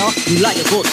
you like a goat.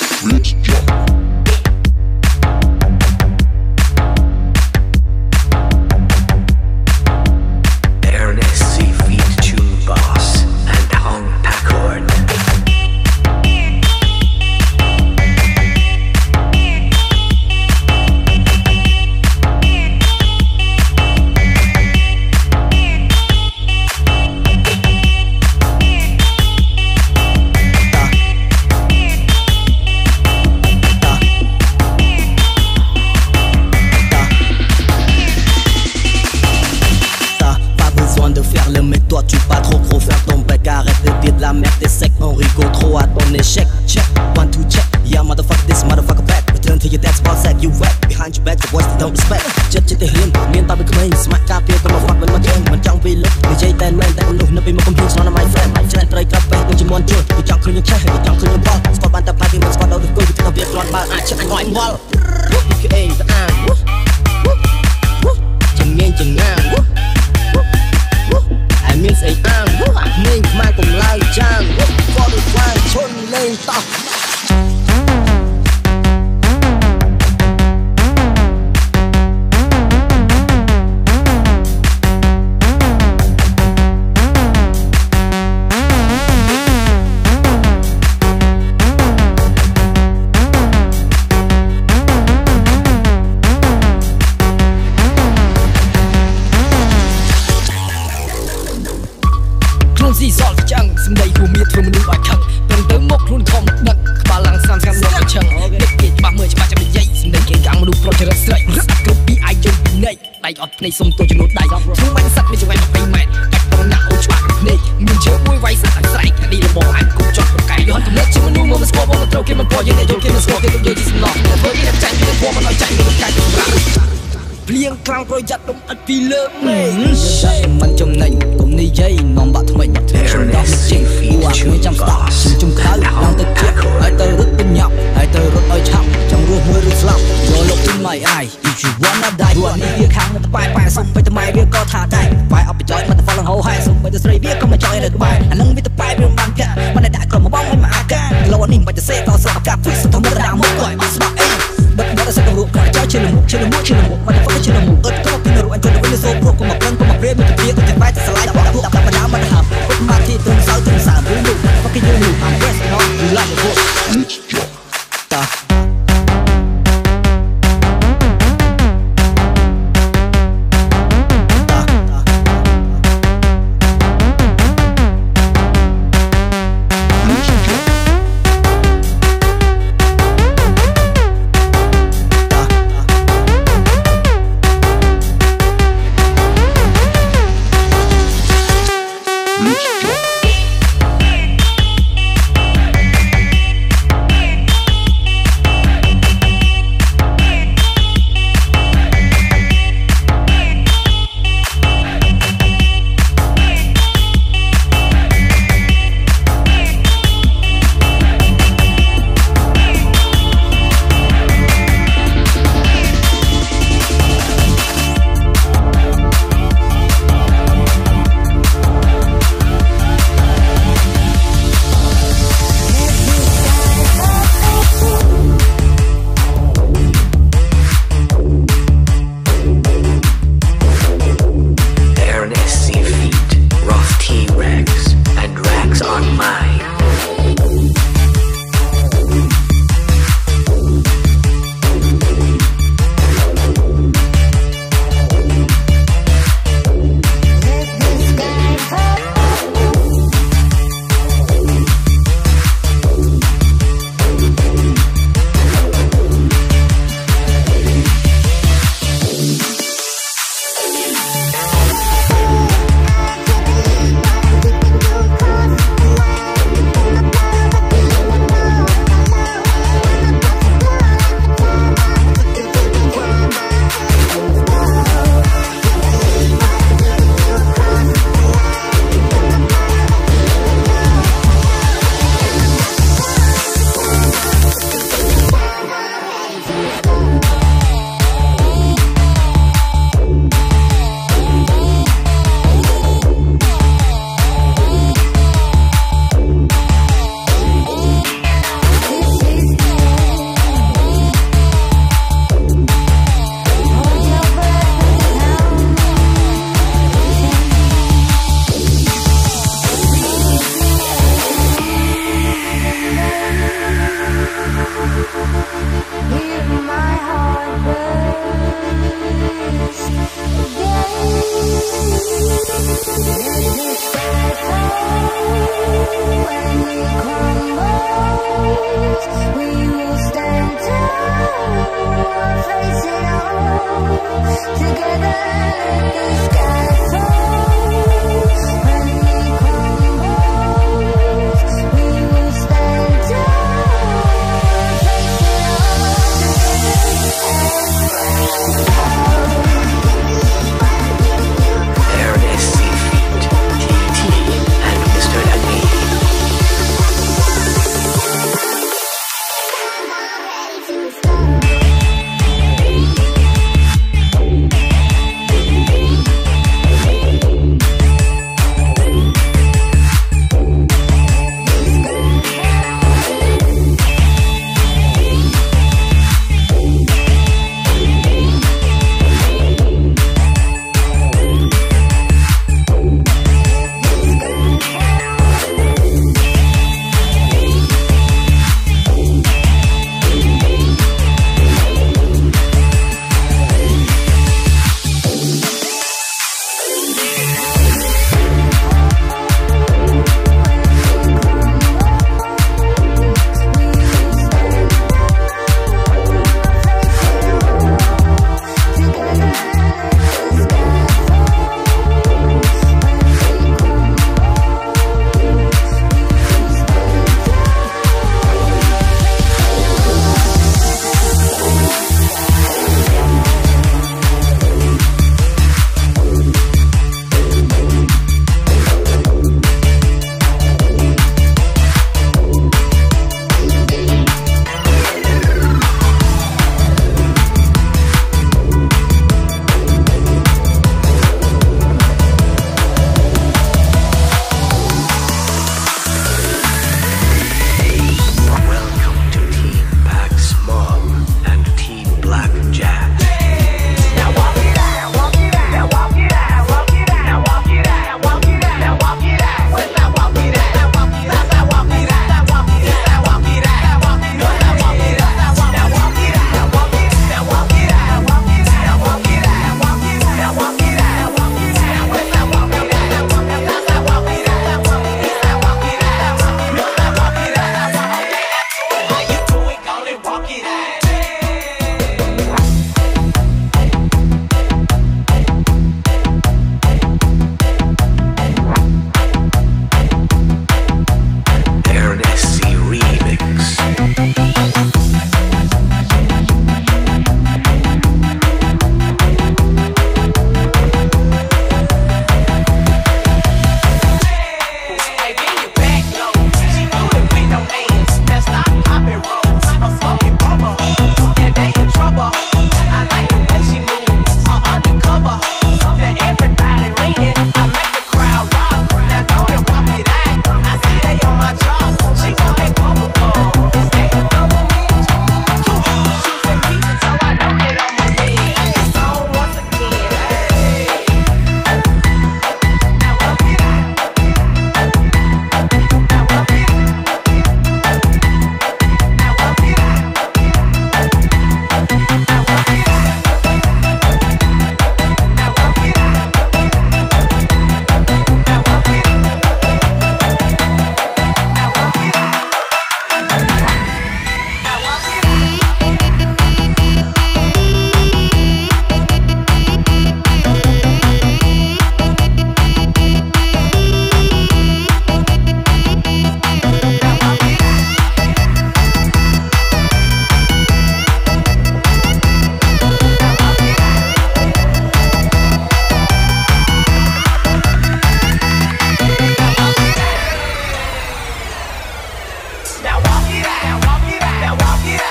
Tu pas trop faire ton bec, arrête de dire de la merde, t'es sec, on rigole trop à ton échec. Check, 1, 2, check, yeah motherfucker this, motherfucker back. Return to your dad's ball sack, you whack. Behind your back, the voice they don't respect. Just to him, me and Bobby Queen, smack copy of my fuck with my game. When young be look, the J Dan man, that will look, nothing more confused, none of my friend. My friend, try to back when you want to. You jump clean your chair, you jump clean your ball. Spot band up, party, spot out the go, you can be a front bar, I check my wall. You ain't the arm, chừng nghe chừng ngang. Miếng xây ăn, mình mang cùng lai trang, có được quay chôn lên tóc. ស៊ីសល់ចឹងសម្ដីរួមមានធ្វើមនុស្សឲ្យខឹងពេលទៅមកខ្លួនខំដឹកក្បាលឡើង30ឆ្នាំមកឆឹងដឹកគេច្បាស់មើលច្បាស់ចាំនិយាយសម្ដីគេកាំងមនុស្សប្រុសចរិតស្រីរត់គ្រប់ពីអាយយើងពីនៃដៃអត់ភ្នែកសុំទៅចំនួនដៃធ្វើបាញ់សัตว์មានចង្វៃ20ម៉ែត្រកាច់បងណាអូនច្បាស់ភ្នែកមានជើងមួយវាយសัตว์ឲ្យស្រែកនេះរបស់អញគូចត់ប្រកែកយកទំនេកជាមនុស្សមកមិនស្គាល់បងមិនត្រូវគេមិនព្រោះយើងយកគេមិនស្គាល់គេទៅនិយាយទីសំណងធ្វើគេចាញ់គេព្រោះមិនឲ្យចាញ់គេកាច់សម្រាប់ភ្លៀងខ្លាំងប្រយ័ត្នទំអិតពីលើមេមិនចំណេញគុំនិយាយនាំបាក់ថ្មីខ្ញុំដល់ចេញគួរឲ្យចាំស្ដាប់ជុំក្រៅឡើងទៅជិះហើយទៅរត់ទៅញាប់ហើយទៅរត់ឲ្យឆាប់ចង់រស់មួយឬស្លាប់យកលោកពីម៉ៃអាយ if you wanna die នេះវាខាងទៅបែបែសុំទៅម៉ៃវាក៏ថាដែរបែអបចយមកទៅហ្វឡងហោហើយសុំទៅស្រីវាក៏មកចយនៅក្បែរអានឹងវាទៅបែវាបានកាមិនได้ក្រុមមកបងមិនមកអាការលោនេះមិនទៅសេក៏ស្លាប់កាប់ហ្វីសធម្មតាមកក៏បានស្ដាប់អីបិទមកទៅរូបក៏ចោលឈិលមុខមកទៅហ្វកឈិលមុខអត់ក៏ពីរូបអញទៅវិញសូព្រោះក៏មកព្រឹងក៏មកព្រាមទៅពីក៏ទៅបែទៅស្លាយដល់ដល់បណ្ដាមកហាប់ពុកមកទីត្រឹមសៅត្រឹមសាមឬនោះហ្វក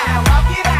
Rock it out.